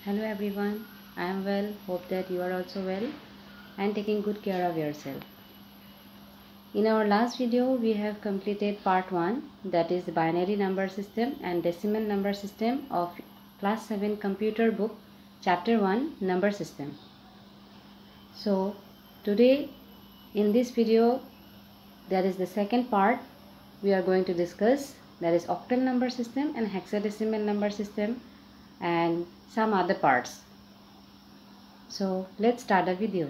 Hello everyone, I am well. Hope that you are also well and taking good care of yourself. In our last video, we have completed part 1, that is the binary number system and decimal number system of class 7 computer book, chapter 1, number system. So today in this video, that is the second part, we are going to discuss, that is octal number system and hexadecimal number system and some other parts. So let's start the video.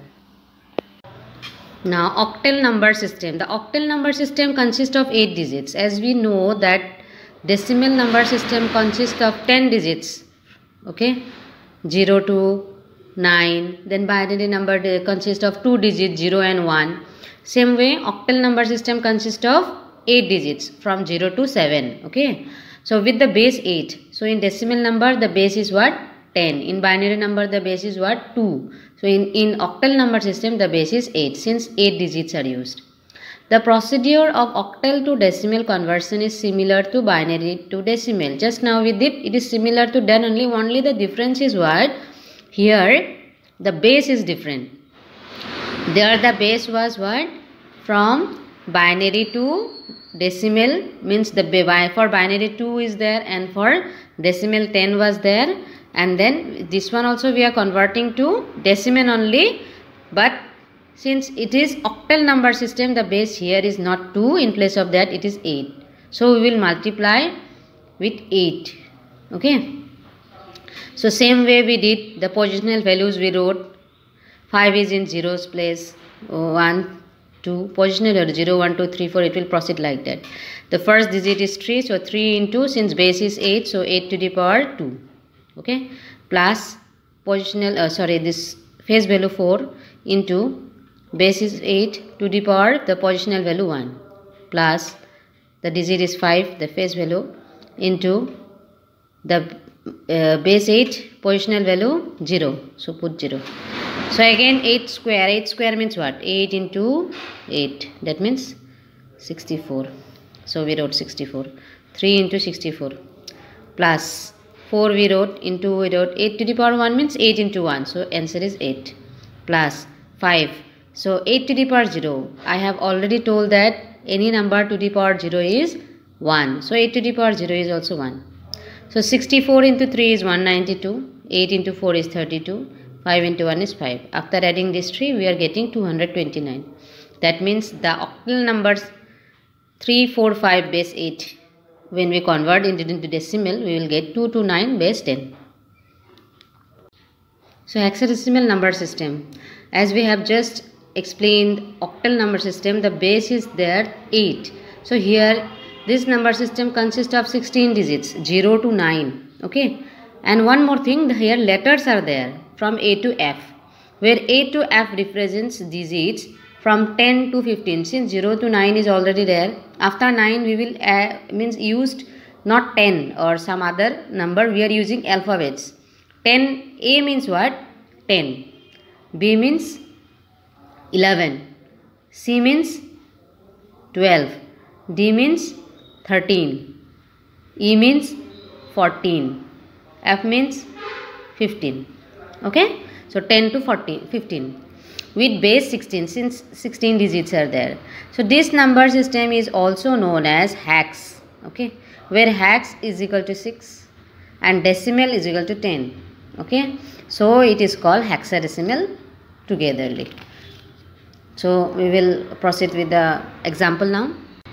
Now octal number system. The octal number system consists of 8 digits. As we know that decimal number system consists of 10 digits. Okay, 0 to 9. Then binary number consists of 2 digits, 0 and 1. Same way octal number system consists of 8 digits from 0 to 7. Okay, so with the base 8. So in decimal number the base is what? 10. In binary number the base is what? 2. So in octal number system the base is 8 since 8 digits are used. The procedure of octal to decimal conversion is similar to binary to decimal. Just now we did, it is similar to that only the difference is what? Here the base is different. There the base was what? From binary to decimal, means for binary 2 is there and for decimal 10 was there. And then this one also we are converting to decimal only, but since it is octal number system, the base here is not 2, in place of that it is 8. So we will multiply with 8. Okay. So same way we did the positional values we wrote. 5 is in zeros place, 1, 2, positional or 0, 1, 2, 3, 4, it will proceed like that. The first digit is 3, so 3 into, since base is 8, so 8 to the power 2. Okay, plus positional this face value 4 into base is 8 to the power the positional value 1 plus the digit is 5, the face value, into the base 8 positional value 0, so put 0. So again 8 square means what? 8 into 8, that means 64. So we wrote 64. 3 into 64 plus 4 we wrote, into we wrote 8 to the power 1 means 8 into 1. So answer is 8 plus 5. So 8 to the power 0. I have already told that any number to the power 0 is 1. So 8 to the power 0 is also 1. So 64 into 3 is 192. 8 into 4 is 32. 5 into 1 is 5. After adding this 3 we are getting 229. That means the octal numbers 3, 4, 5 base 8. When we convert it into decimal, we will get 229 base 10. So hexadecimal number system. As we have just explained octal number system, the base is there 8. So here this number system consists of 16 digits, 0 to 9. Okay. And one more thing, here letters are there from A to F, where A to F represents digits from 10 to 15. Since 0 to 9 is already there, after 9 we will used not 10 or some other number, we are using alphabets. 10, A means what? 10, B means 11, C means 12, D means 13, E means 14, F means 15. Okay, so 10 to 15 with base 16, since 16 digits are there. So this number system is also known as hex. Okay, where hex is equal to 6 and decimal is equal to 10. Okay, so it is called hexadecimal togetherly. So we will proceed with the example now.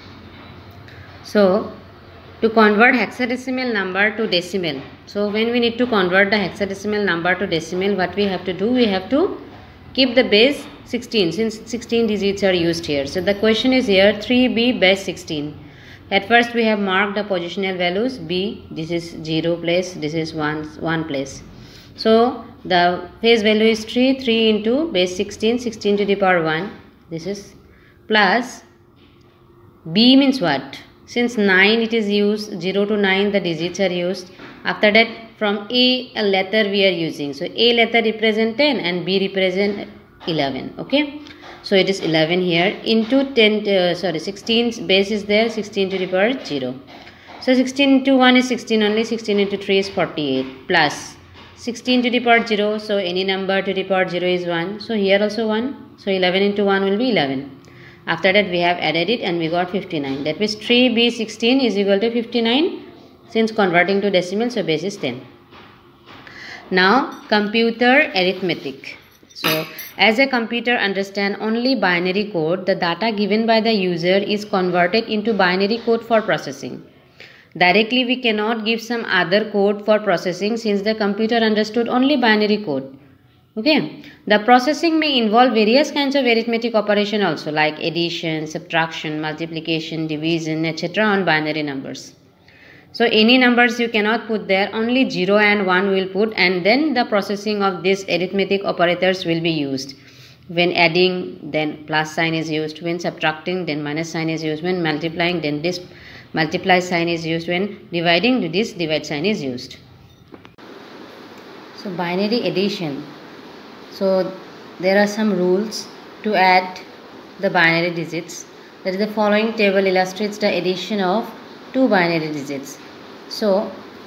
So to convert hexadecimal number to decimal. So when we need to convert the hexadecimal number to decimal, what we have to do? We have to keep the base 16, since 16 digits are used here. So the question is here 3b base 16. At first we have marked the positional values. B, this is 0 place, this is 1 place. So the face value is 3 into base 16, 16 to the power 1. This is plus B means what? Since 9 it is used, 0 to 9 the digits are used. After that from A letter we are using. So A letter represent 10 and B represent 11. Okay. So it is 11 here into 16 base is there, 16 to the power 0. So 16 into 1 is 16 only, 16 into 3 is 48 plus 16 to the power 0, so any number to the power 0 is 1. So here also 1. So 11 into 1 will be 11. After that we have added it and we got 59. That means 3b16 is equal to 59. Since converting to decimal, so base is 10. Now computer arithmetic. So as a computer understand only binary code, the data given by the user is converted into binary code for processing. Directly we cannot give some other code for processing since the computer understood only binary code. Okay. The processing may involve various kinds of arithmetic operation also, like addition, subtraction, multiplication, division, etc. on binary numbers. So any numbers you cannot put there, only 0 and 1 will put, and then the processing of these arithmetic operators will be used. When adding, then plus sign is used. When subtracting, then minus sign is used. When multiplying, then this multiply sign is used. When dividing, this divide sign is used. So binary addition. So there are some rules to add the binary digits. That is, the following table illustrates the addition of two binary digits. So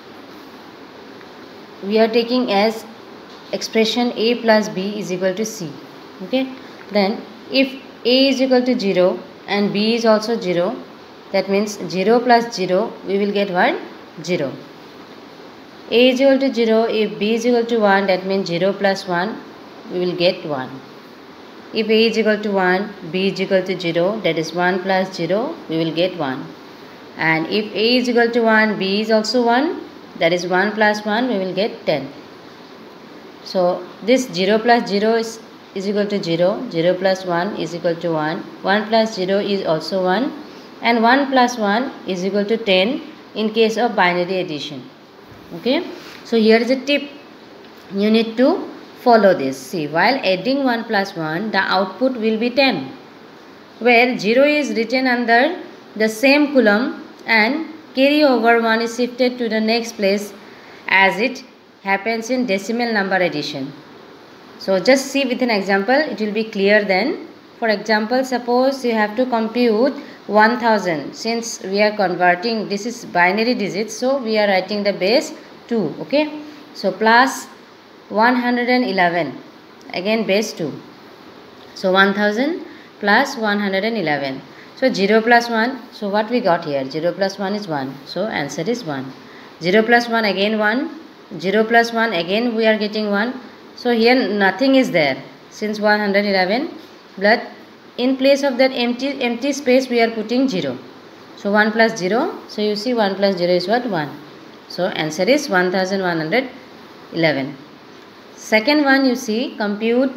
we are taking as expression a plus b is equal to c. Okay. Then if a is equal to 0 and b is also 0, that means 0 plus 0 we will get what? 0. A is equal to 0, if b is equal to 1, that means 0 plus 1 we will get 1. If a is equal to 1, b is equal to 0, that is 1 plus 0, we will get 1. And if a is equal to 1, b is also 1, that is 1 plus 1, we will get 10. So this 0 plus 0 is equal to 0, 0 plus 1 is equal to 1, 1 plus 0 is also 1, and 1 plus 1 is equal to 10 in case of binary addition. Okay. So here is a tip. You need to follow this. See, while adding 1 plus 1, the output will be 10, where 0 is written under the same column and carry over 1 is shifted to the next place, as it happens in decimal number addition. So just see with an example, it will be clear then. For example, suppose you have to compute 1000. Since we are converting, this is binary digits, so we are writing the base 2. Okay. So plus 111, again base 2. So 1000 plus 111. So 0 plus 1, so what we got here? 0 plus 1 is 1. So answer is 1. 0 plus 1 again 1. 0 plus 1 again we are getting 1. So here nothing is there since 111, but in place of that empty space we are putting 0. So 1 plus 0. So you see 1 plus 0 is what? 1. So answer is 1111. Second one, you see, compute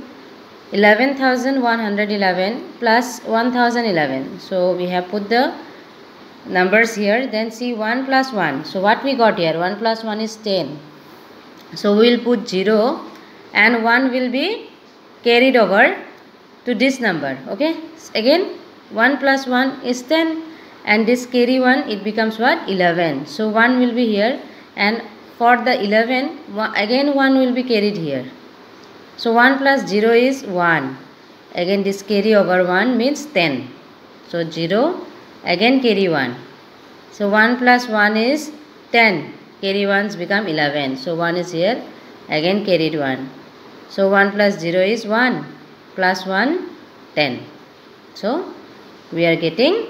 11,111 plus 1011. So we have put the numbers here. Then see 1 plus 1. So what we got here? 1 plus 1 is 10. So we will put 0 and 1 will be carried over to this number. Okay. Again 1 plus 1 is 10 and this carry 1, it becomes what? 11. So 1 will be here, and for the 11 again 1 will be carried here. So 1 plus 0 is 1. Again this carry over 1 means 10. So 0 again carry 1. So 1 plus 1 is 10. Carry 1s become 11. So 1 is here, again carried 1. So 1 plus 0 is 1. Plus 1, 10. So we are getting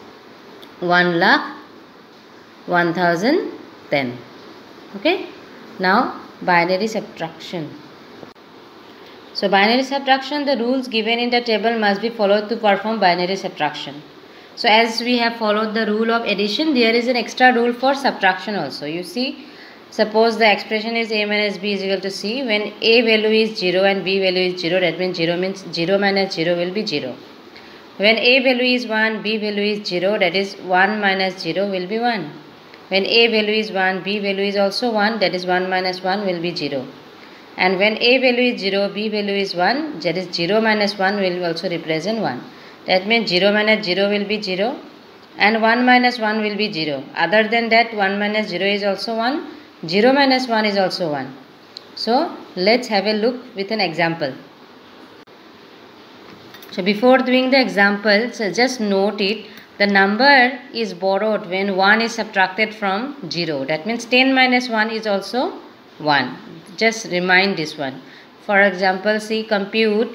1,10,010. Okay. Now binary subtraction. So binary subtraction, the rules given in the table must be followed to perform binary subtraction. So as we have followed the rule of addition, there is an extra rule for subtraction also. You see, suppose the expression is a minus b is equal to c. When a value is 0 and b value is 0, that means 0 minus 0 will be 0. When a value is 1, b value is 0, that is 1 minus 0 will be 1. When a value is 1, b value is also 1, that is 1 minus 1 will be 0. And when a value is 0, b value is 1, that is 0 minus 1 will also represent 1. That means 0 minus 0 will be 0 and 1 minus 1 will be 0. Other than that, 1 minus 0 is also 1, 0 minus 1 is also 1. So let's have a look with an example. So before doing the example, so just note it. The number is borrowed when 1 is subtracted from 0. That means 10 minus 1 is also 1. Just remind this one. For example, see, compute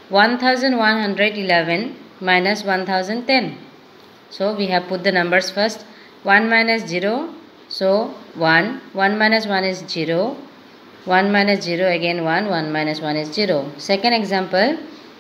1111 minus 1010. So we have put the numbers first. 1 minus 0, so 1. 1 minus 1 is 0. 1 minus 0 again 1. 1 minus 1 is 0. Second example,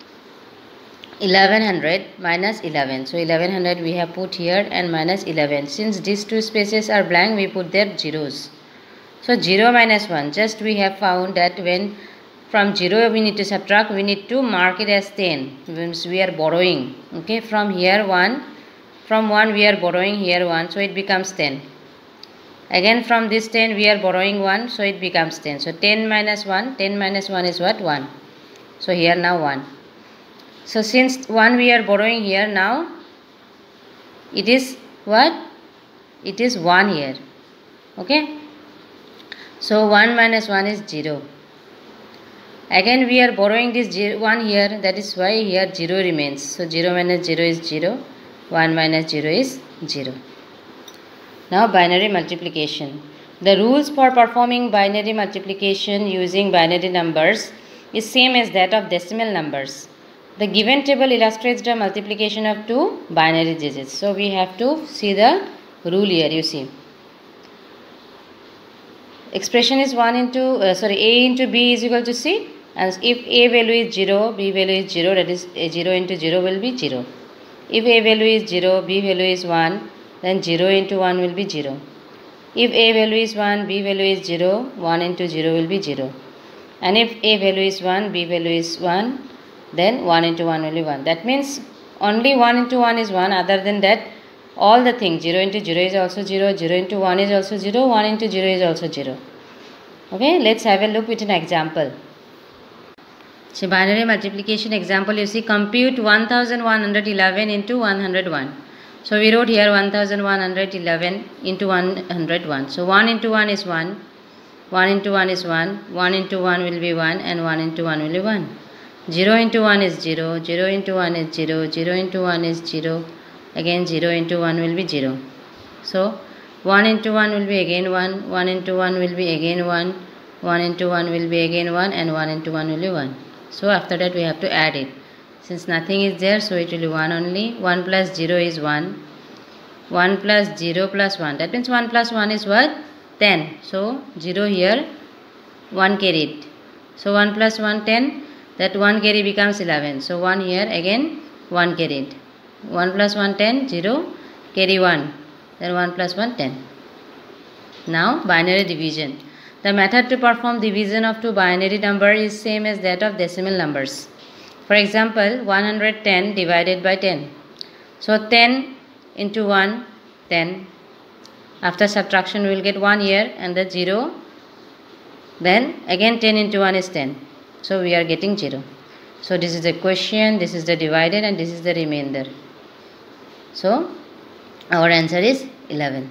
1100 minus 11. So 1100 we have put here and minus 11. Since these two spaces are blank, we put their zeros. So 0 minus 1, just we have found that when from 0 we need to subtract, we need to mark it as 10. Means we are borrowing. Okay, from here 1, from 1 we are borrowing here 1, so it becomes 10. Again from this 10 we are borrowing 1, so it becomes 10. So 10 minus 1 is what? 1. So here now 1. So since 1 we are borrowing here, now it is what? It is 1 here. Okay. So 1 minus 1 is 0. Again we are borrowing this 1 here, that is why here 0 remains. So 0 minus 0 is 0. 1 minus 0 is 0. Now binary multiplication. The rules for performing binary multiplication using binary numbers is same as that of decimal numbers. The given table illustrates the multiplication of two binary digits. So we have to see the rule here, you see. Expression is A into B is equal to C. And if A value is 0, B value is 0, that is 0 into 0 will be 0. If A value is 0, B value is 1, then 0 into 1 will be 0. If A value is 1, B value is 0, 1 into 0 will be 0. And if A value is 1, B value is 1, then 1 into 1 will be 1. That means only 1 into 1 is 1. Other than that, all the things 0 into 0 is also 0, 0 into 1 is also 0, 1 into 0 is also 0. Okay, let's have a look with an example. So binary multiplication example, you see, compute 1111 into 101. So we wrote here 1111 into 101. So 1 into 1 is 1, 1 into 1 is 1, 1 into 1 will be 1 and 1 into 1 will be 1. 0 into 1 is 0, 0 into 1 is 0, 0 into 1 is 0, again 0 into 1 will be 0. So 1 into 1 will be again 1, 1 into 1 will be again 1, 1 into 1 will be again 1 and 1 into 1 will be 1. So after that we have to add it. Since nothing is there, so it will be 1 only. 1 plus 0 is 1. 1 plus 0 plus 1. That means 1 plus 1 is what? 10. So 0 here, 1 carried. So 1 plus 1, 10. That 1 carry becomes 11. So 1 here, again 1 carried. 1 plus 1, 10. 0, carry 1. Then 1 plus 1, 10. Now binary division. The method to perform division of two binary numbers is same as that of decimal numbers. For example, 110 divided by 10. So 10 into 1, 10. After subtraction we will get 1 here and the 0. Then again 10 into 1 is 10. So we are getting 0. So this is the quotient, this is the divided and this is the remainder. So our answer is 11.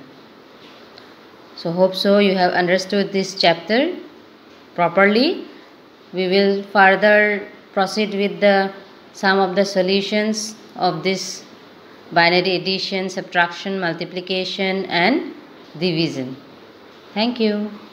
So hope so you have understood this chapter properly. We will further proceed with some of the solutions of this binary addition, subtraction, multiplication and division. Thank you.